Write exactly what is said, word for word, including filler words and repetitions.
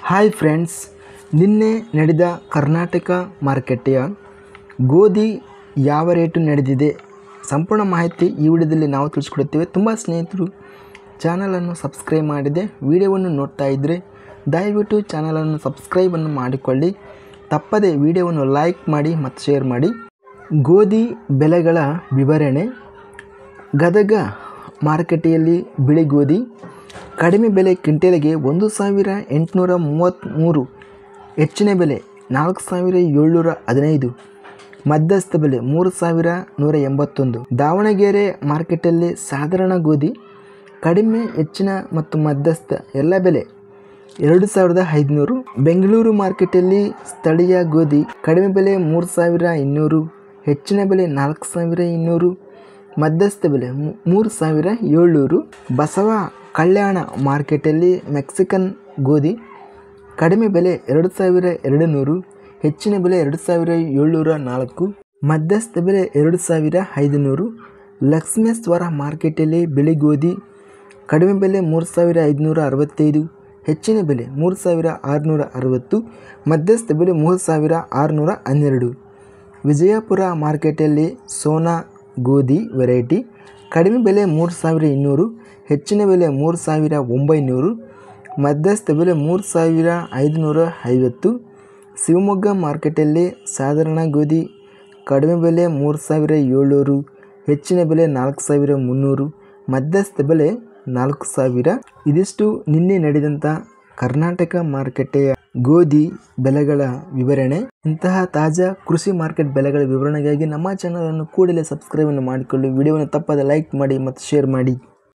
Hi friends, ನಿನ್ನೆ ನಡೆದ ಕರ್ನಾಟಕ ಮಾರುಕಟ್ಟೆಯ ಗೋಧಿ ಯಾವ ರೇಟು ನಡೆದಿದೆ ಸಂಪೂರ್ಣ ಮಾಹಿತಿ ಈ ವಿಡಿಯೋದಲ್ಲಿ ನಾವು ತಿಳಿಸ್ಕೊಡುತ್ತೇವೆ. ತುಂಬ ಸ್ನೇಹಿತರು ಚಾನಲನ್ನು ಸಬ್ಸ್ಕ್ರೈಬ್ ಮಾಡಿದೆ ವಿಡಿಯೋವನ್ನು ನೋಡ್ತಾ ಇದ್ದರೆ ದಯವಿಟ್ಟು ಚಾನಲನ್ನು ಸಬ್ಸ್ಕ್ರೈಬನ್ನು ಮಾಡಿಕೊಳ್ಳಿ. ತಪ್ಪದೆ ವಿಡಿಯೋವನ್ನು ಲೈಕ್ ಮಾಡಿ ಮತ್ತು ಶೇರ್ ಮಾಡಿ. ಗೋಧಿ ಬೆಲೆಗಳ ವಿವರಣೆ. ಗದಗ ಮಾರುಕಟ್ಟೆಯಲ್ಲಿ ಬಿಳಿ ಗೋಧಿ ಕಡಿಮೆ ಬೆಲೆ ಕ್ವಿಂಟಲ್ಗೆ ಒಂದು ಸಾವಿರ ಎಂಟುನೂರ ಮೂವತ್ತ್ಮೂರು, ಹೆಚ್ಚಿನ ಬೆಲೆ ನಾಲ್ಕು ಸಾವಿರ ಏಳ್ನೂರ ಹದಿನೈದು, ಮಧ್ಯಸ್ಥ ಬೆಲೆ ಮೂರು ಸಾವಿರ ನೂರ ಎಂಬತ್ತೊಂದು. ದಾವಣಗೆರೆ ಮಾರ್ಕೆಟಲ್ಲಿ ಸಾಧಾರಣ ಗೋಧಿ ಕಡಿಮೆ, ಹೆಚ್ಚಿನ ಮತ್ತು ಮಧ್ಯಸ್ಥ ಎಲ್ಲ ಬೆಲೆ ಎರಡು ಸಾವಿರದ ಐದುನೂರು. ಬೆಂಗಳೂರು ಮಾರ್ಕೆಟಲ್ಲಿ ಸ್ಥಳೀಯ ಗೋಧಿ ಕಡಿಮೆ ಬೆಲೆ ಮೂರು ಸಾವಿರ ಇನ್ನೂರು, ಹೆಚ್ಚಿನ ಬೆಲೆ ನಾಲ್ಕು ಸಾವಿರ ಇನ್ನೂರು, ಮಧ್ಯಸ್ಥ ಬೆಲೆ ಮೂರು ಸಾವಿರ ಏಳ್ನೂರು. ಬಸವ ಕಲ್ಯಾಣ ಮಾರ್ಕೆಟಲ್ಲಿ ಮೆಕ್ಸಿಕನ್ ಗೋಧಿ ಕಡಿಮೆ ಬೆಲೆ ಎರಡು ಸಾವಿರ ಎರಡು ನೂರು, ಹೆಚ್ಚಿನ ಬೆಲೆ ಎರಡು ಸಾವಿರ ಏಳ್ನೂರ ನಾಲ್ಕು, ಮಧ್ಯಸ್ಥ ಬೆಲೆ ಎರಡು ಸಾವಿರ ಐದುನೂರು. ಲಕ್ಷ್ಮೇಶ್ವರ ಮಾರ್ಕೆಟಲ್ಲಿ ಬಿಳಿ ಗೋಧಿ ಕಡಿಮೆ ಬೆಲೆ ಮೂರು ಸಾವಿರ ಐದುನೂರ ಅರವತ್ತೈದು, ಹೆಚ್ಚಿನ ಬೆಲೆ ಮೂರು ಸಾವಿರ ಆರುನೂರ ಅರವತ್ತು, ಮಧ್ಯಸ್ಥ ಬೆಲೆ ಮೂರು ಸಾವಿರ ಆರುನೂರ ಹನ್ನೆರಡು. ವಿಜಯಪುರ ಮಾರ್ಕೆಟಲ್ಲಿ ಸೋನಾ ಗೋಧಿ ವೆರೈಟಿ ಕಡಿಮೆ ಬೆಲೆ ಮೂರು ಸಾವಿರ ಇನ್ನೂರು, ಹೆಚ್ಚಿನ ಬೆಲೆ ಮೂರು ಸಾವಿರ ಒಂಬೈನೂರು, ಮಧ್ಯಸ್ಥ ಬೆಲೆ ಮೂರು ಸಾವಿರ ಐದುನೂರ ಐವತ್ತು. ಶಿವಮೊಗ್ಗ ಮಾರ್ಕೆಟಲ್ಲಿ ಸಾಧಾರಣ ಗೋಧಿ ಕಡಿಮೆ ಬೆಲೆ ಮೂರು ಸಾವಿರ ಏಳ್ನೂರು, ಹೆಚ್ಚಿನ ಬೆಲೆ ನಾಲ್ಕು ಸಾವಿರ ಮುನ್ನೂರು, ಮಧ್ಯಸ್ಥ ಬೆಲೆ ನಾಲ್ಕು ಸಾವಿರ. ಇದಿಷ್ಟು ನಿನ್ನೆ ನಡೆದಂಥ ಕರ್ನಾಟಕ ಮಾರುಕಟ್ಟೆಯ ಗೋಧಿ ಬೆಲೆಗಳ ವಿವರಣೆ. ಇಂತಹ ತಾಜಾ ಕೃಷಿ ಮಾರ್ಕೆಟ್ ಬೆಲೆಗಳ ವಿವರಣೆಗಾಗಿ ನಮ್ಮ ಚಾನಲನ್ನು ಕೂಡಲೇ ಸಬ್ಸ್ಕ್ರೈಬನ್ನು ಮಾಡಿಕೊಳ್ಳಿ. ವಿಡಿಯೋವನ್ನು ತಪ್ಪದೆ ಲೈಕ್ ಮಾಡಿ ಮತ್ತು ಶೇರ್ ಮಾಡಿ.